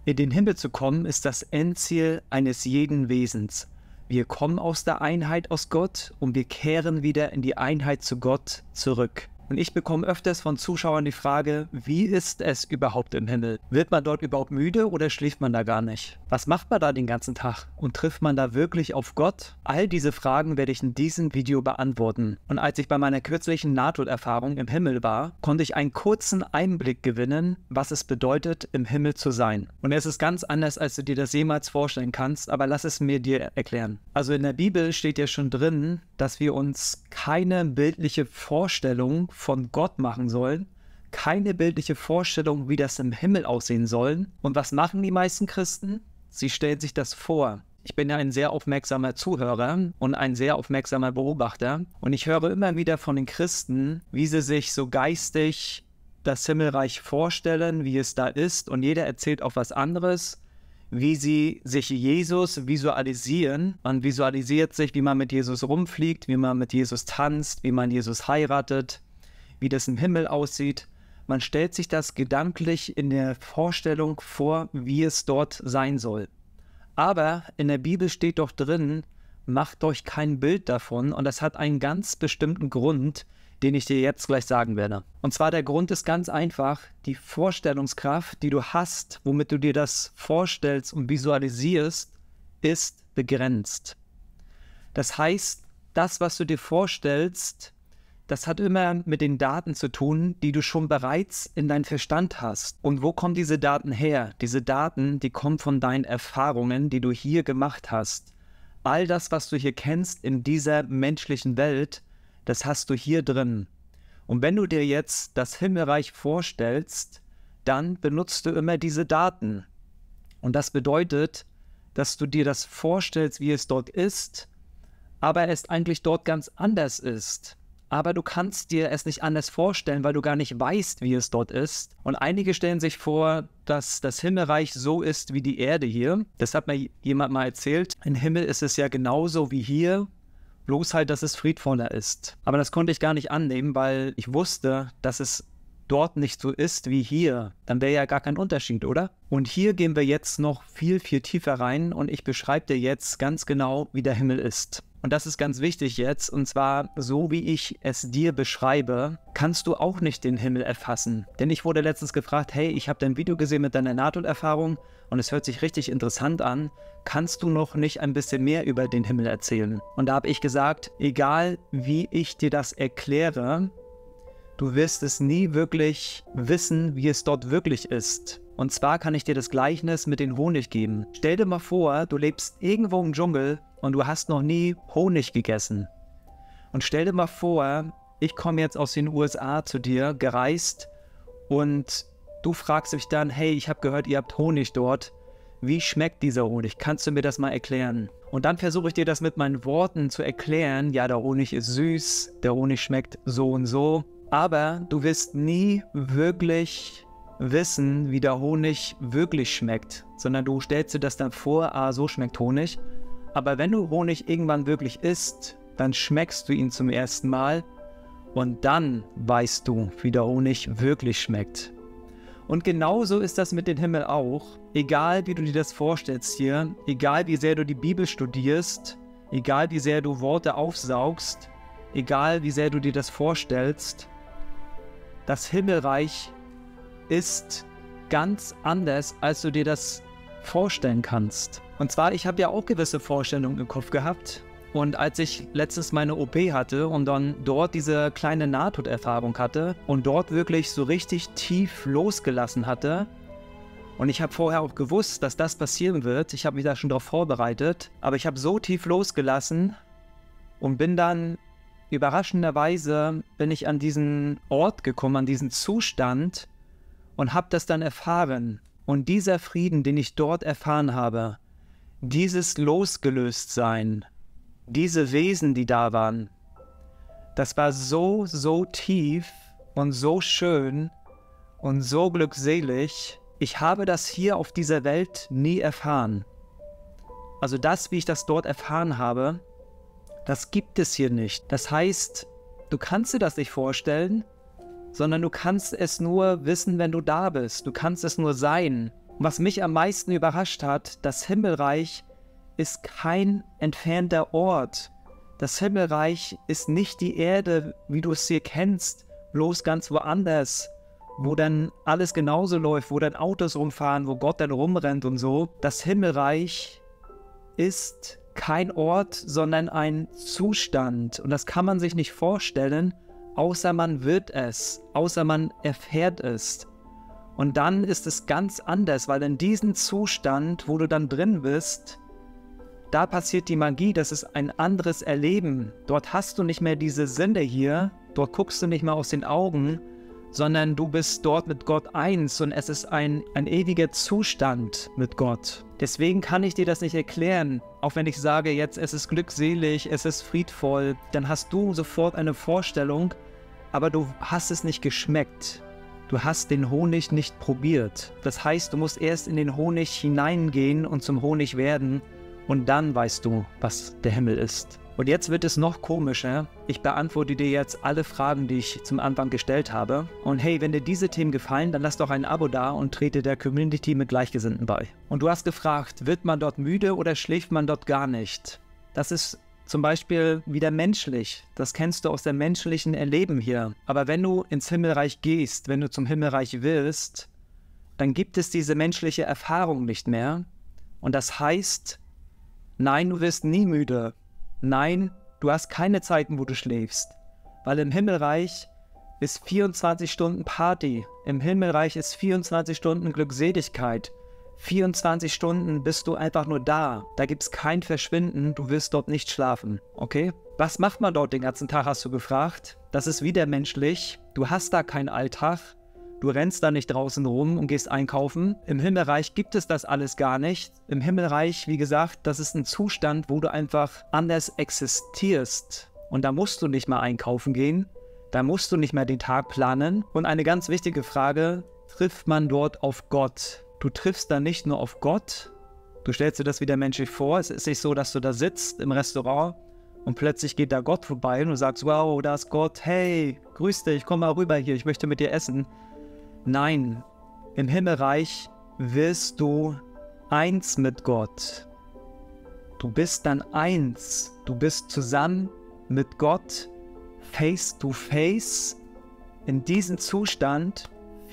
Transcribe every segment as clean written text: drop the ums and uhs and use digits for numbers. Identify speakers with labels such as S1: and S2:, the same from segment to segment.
S1: In den Himmel zu kommen, ist das Endziel eines jeden Wesens. Wir kommen aus der Einheit aus Gott und wir kehren wieder in die Einheit zu Gott zurück. Und ich bekomme öfters von Zuschauern die Frage, wie ist es überhaupt im Himmel? Wird man dort überhaupt müde oder schläft man da gar nicht? Was macht man da den ganzen Tag? Und trifft man da wirklich auf Gott? All diese Fragen werde ich in diesem Video beantworten. Und als ich bei meiner kürzlichen Nahtoderfahrung im Himmel war, konnte ich einen kurzen Einblick gewinnen, was es bedeutet, im Himmel zu sein. Und es ist ganz anders, als du dir das jemals vorstellen kannst, aber lass es mir dir erklären. Also in der Bibel steht ja schon drin, dass wir uns keine bildliche Vorstellung von Gott machen sollen, keine bildliche Vorstellung, wie das im Himmel aussehen soll. Und was machen die meisten Christen? Sie stellen sich das vor. Ich bin ja ein sehr aufmerksamer Zuhörer und ein sehr aufmerksamer Beobachter. Und ich höre immer wieder von den Christen, wie sie sich so geistig das Himmelreich vorstellen, wie es da ist. Und jeder erzählt auch was anderes, wie sie sich Jesus visualisieren. Man visualisiert sich, wie man mit Jesus rumfliegt, wie man mit Jesus tanzt, wie man Jesus heiratet, wie das im Himmel aussieht. Man stellt sich das gedanklich in der Vorstellung vor, wie es dort sein soll. Aber in der Bibel steht doch drin, macht euch kein Bild davon, und das hat einen ganz bestimmten Grund, den ich dir jetzt gleich sagen werde. Und zwar der Grund ist ganz einfach, die Vorstellungskraft, die du hast, womit du dir das vorstellst und visualisierst, ist begrenzt. Das heißt, das, was du dir vorstellst, das hat immer mit den Daten zu tun, die du schon bereits in deinem Verstand hast. Und wo kommen diese Daten her? Diese Daten, die kommen von deinen Erfahrungen, die du hier gemacht hast. All das, was du hier kennst in dieser menschlichen Welt, das hast du hier drin. Und wenn du dir jetzt das Himmelreich vorstellst, dann benutzt du immer diese Daten. Und das bedeutet, dass du dir das vorstellst, wie es dort ist, aber es eigentlich dort ganz anders ist. Aber du kannst dir es nicht anders vorstellen, weil du gar nicht weißt, wie es dort ist. Und einige stellen sich vor, dass das Himmelreich so ist wie die Erde hier. Das hat mir jemand mal erzählt. Im Himmel ist es ja genauso wie hier, bloß halt, dass es friedvoller ist. Aber das konnte ich gar nicht annehmen, weil ich wusste, dass es dort nicht so ist wie hier. Dann wäre ja gar kein Unterschied, oder? Und hier gehen wir jetzt noch viel, viel tiefer rein und ich beschreibe dir jetzt ganz genau, wie der Himmel ist. Und das ist ganz wichtig jetzt, und zwar, so wie ich es dir beschreibe, kannst du auch nicht den Himmel erfassen. Denn ich wurde letztens gefragt, hey, ich habe dein Video gesehen mit deiner Nahtoderfahrung und es hört sich richtig interessant an. Kannst du noch nicht ein bisschen mehr über den Himmel erzählen? Und da habe ich gesagt, egal wie ich dir das erkläre, du wirst es nie wirklich wissen, wie es dort wirklich ist. Und zwar kann ich dir das Gleichnis mit dem Honig geben. Stell dir mal vor, du lebst irgendwo im Dschungel und du hast noch nie Honig gegessen. Und stell dir mal vor, ich komme jetzt aus den USA zu dir, gereist, und du fragst mich dann, hey, ich habe gehört, ihr habt Honig dort. Wie schmeckt dieser Honig? Kannst du mir das mal erklären? Und dann versuche ich dir das mit meinen Worten zu erklären. Ja, der Honig ist süß, der Honig schmeckt so und so. Aber du wirst nie wirklich wissen, wie der Honig wirklich schmeckt, sondern du stellst dir das dann vor, so schmeckt Honig. Aber wenn du Honig irgendwann wirklich isst, dann schmeckst du ihn zum ersten Mal und dann weißt du, wie der Honig wirklich schmeckt. Und genauso ist das mit dem Himmel auch. Egal wie du dir das vorstellst hier, egal wie sehr du die Bibel studierst, egal wie sehr du Worte aufsaugst, egal wie sehr du dir das vorstellst, das Himmelreich ist ganz anders, als du dir das vorstellen kannst. Und zwar, ich habe ja auch gewisse Vorstellungen im Kopf gehabt. Und als ich letztens meine OP hatte und dann dort diese kleine Nahtoderfahrung hatte und dort wirklich so richtig tief losgelassen hatte, und ich habe vorher auch gewusst, dass das passieren wird, ich habe mich da schon darauf vorbereitet, aber ich habe so tief losgelassen und bin dann überraschenderweise an diesen Ort gekommen, an diesen Zustand, und habe das dann erfahren. Und dieser Frieden, den ich dort erfahren habe, dieses Losgelöstsein, diese Wesen, die da waren, das war so, so tief und so schön und so glückselig. Ich habe das hier auf dieser Welt nie erfahren. Also das, wie ich das dort erfahren habe, das gibt es hier nicht. Das heißt, du kannst dir das nicht vorstellen, sondern du kannst es nur wissen, wenn du da bist. Du kannst es nur sein. Und was mich am meisten überrascht hat, das Himmelreich ist kein entfernter Ort. Das Himmelreich ist nicht die Erde, wie du es hier kennst, bloß ganz woanders, wo dann alles genauso läuft, wo dann Autos rumfahren, wo Gott dann rumrennt und so. Das Himmelreich ist kein Ort, sondern ein Zustand. Und das kann man sich nicht vorstellen, außer man wird es, außer man erfährt es. Und dann ist es ganz anders, weil in diesem Zustand, wo du dann drin bist, da passiert die Magie, das ist ein anderes Erleben. Dort hast du nicht mehr diese Sinne hier, dort guckst du nicht mehr aus den Augen, sondern du bist dort mit Gott eins und es ist ein ewiger Zustand mit Gott. Deswegen kann ich dir das nicht erklären, auch wenn ich sage jetzt, es ist glückselig, es ist friedvoll, dann hast du sofort eine Vorstellung, aber du hast es nicht geschmeckt. Du hast den Honig nicht probiert. Das heißt, du musst erst in den Honig hineingehen und zum Honig werden und dann weißt du, was der Himmel ist. Und jetzt wird es noch komischer. Ich beantworte dir jetzt alle Fragen, die ich zum Anfang gestellt habe. Und hey, wenn dir diese Themen gefallen, dann lass doch ein Abo da und trete der Community mit Gleichgesinnten bei. Und du hast gefragt, wird man dort müde oder schläft man dort gar nicht? Das ist zum Beispiel wieder menschlich. Das kennst du aus dem menschlichen Erleben hier. Aber wenn du ins Himmelreich gehst, wenn du zum Himmelreich willst, dann gibt es diese menschliche Erfahrung nicht mehr. Und das heißt, nein, du wirst nie müde. Nein, du hast keine Zeiten, wo du schläfst. Weil im Himmelreich ist 24 Stunden Party. Im Himmelreich ist 24 Stunden Glückseligkeit. 24 Stunden bist du einfach nur da. Da gibt es kein Verschwinden, du wirst dort nicht schlafen, okay? Was macht man dort den ganzen Tag, hast du gefragt? Das ist wieder menschlich. Du hast da keinen Alltag. Du rennst da nicht draußen rum und gehst einkaufen. Im Himmelreich gibt es das alles gar nicht. Im Himmelreich, wie gesagt, das ist ein Zustand, wo du einfach anders existierst. Und da musst du nicht mehr einkaufen gehen. Da musst du nicht mehr den Tag planen. Und eine ganz wichtige Frage, trifft man dort auf Gott? Du triffst da nicht nur auf Gott. Du stellst dir das wieder menschlich vor. Es ist nicht so, dass du da sitzt im Restaurant und plötzlich geht da Gott vorbei und du sagst, wow, da ist Gott. Hey, grüß dich, komm mal rüber hier, ich möchte mit dir essen. Nein, im Himmelreich wirst du eins mit Gott. Du bist dann eins. Du bist zusammen mit Gott, face to face, in diesem Zustand,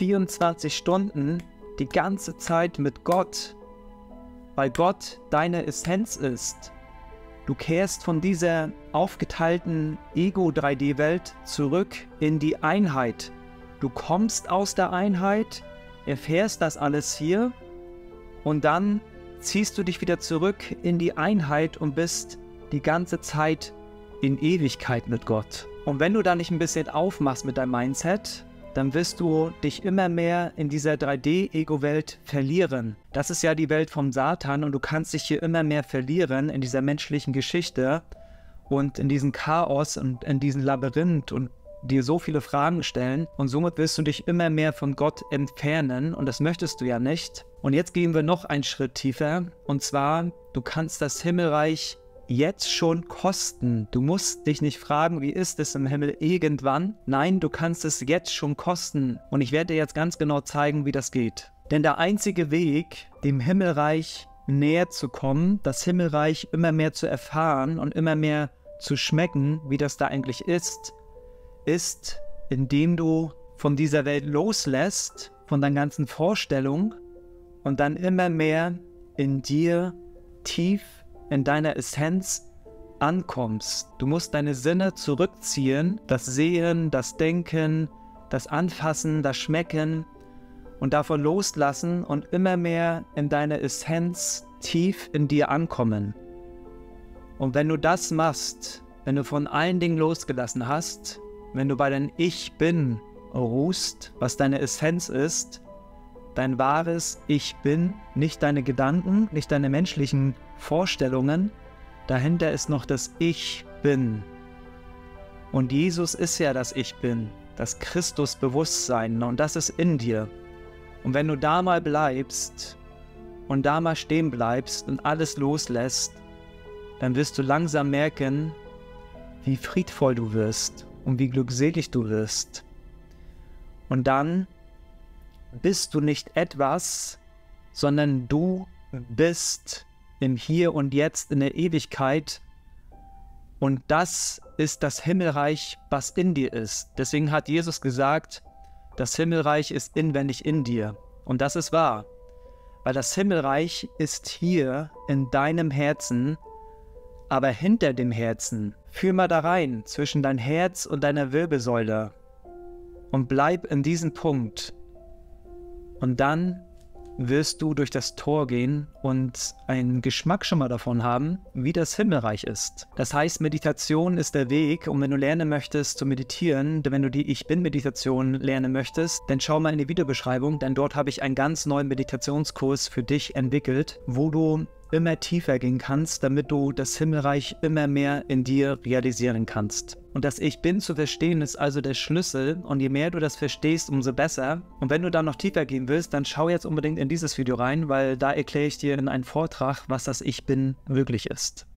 S1: 24 Stunden, die ganze Zeit mit Gott, weil Gott deine Essenz ist. Du kehrst von dieser aufgeteilten Ego-3D-Welt zurück in die Einheit. Du kommst aus der Einheit, erfährst das alles hier und dann ziehst du dich wieder zurück in die Einheit und bist die ganze Zeit in Ewigkeit mit Gott. Und wenn du da nicht ein bisschen aufmachst mit deinem Mindset, dann wirst du dich immer mehr in dieser 3D-Ego-Welt verlieren. Das ist ja die Welt vom Satan und du kannst dich hier immer mehr verlieren in dieser menschlichen Geschichte und in diesem Chaos und in diesem Labyrinth und dir so viele Fragen stellen und somit wirst du dich immer mehr von Gott entfernen und das möchtest du ja nicht. Und jetzt gehen wir noch einen Schritt tiefer und zwar, du kannst das Himmelreich jetzt schon kosten. Du musst dich nicht fragen, wie ist es im Himmel irgendwann. Nein, du kannst es jetzt schon kosten. Und ich werde dir jetzt ganz genau zeigen, wie das geht. Denn der einzige Weg, dem Himmelreich näher zu kommen, das Himmelreich immer mehr zu erfahren und immer mehr zu schmecken, wie das da eigentlich ist, indem du von dieser Welt loslässt, von deinen ganzen Vorstellungen und dann immer mehr in dir tief in deiner Essenz ankommst. Du musst deine Sinne zurückziehen, das Sehen, das Denken, das Anfassen, das Schmecken und davon loslassen und immer mehr in deiner Essenz tief in dir ankommen. Und wenn du das machst, wenn du von allen Dingen losgelassen hast, wenn du bei deinem Ich Bin ruhst, was deine Essenz ist, dein wahres Ich Bin, nicht deine Gedanken, nicht deine menschlichen Vorstellungen, dahinter ist noch das Ich Bin. Und Jesus ist ja das Ich Bin, das Christusbewusstsein und das ist in dir. Und wenn du da mal bleibst und da mal stehen bleibst und alles loslässt, dann wirst du langsam merken, wie friedvoll du wirst und wie glückselig du wirst. Und dann bist du nicht etwas, sondern du bist im Hier und Jetzt in der Ewigkeit. Und das ist das Himmelreich, was in dir ist. Deswegen hat Jesus gesagt, das Himmelreich ist inwendig in dir. Und das ist wahr, weil das Himmelreich ist hier in deinem Herzen, aber hinter dem Herzen. Fühl mal da rein, zwischen dein Herz und deiner Wirbelsäule und bleib in diesem Punkt. Und dann wirst du durch das Tor gehen und einen Geschmack schon mal davon haben, wie das Himmelreich ist. Das heißt, Meditation ist der Weg, und wenn du lernen möchtest zu meditieren, wenn du die Ich-Bin-Meditation lernen möchtest, dann schau mal in die Videobeschreibung, denn dort habe ich einen ganz neuen Meditationskurs für dich entwickelt, wo du immer tiefer gehen kannst, damit du das Himmelreich immer mehr in dir realisieren kannst. Und das Ich Bin zu verstehen ist also der Schlüssel, und je mehr du das verstehst, umso besser. Und wenn du da noch tiefer gehen willst, dann schau jetzt unbedingt in dieses Video rein, weil da erkläre ich dir in einem Vortrag, was das Ich Bin wirklich ist.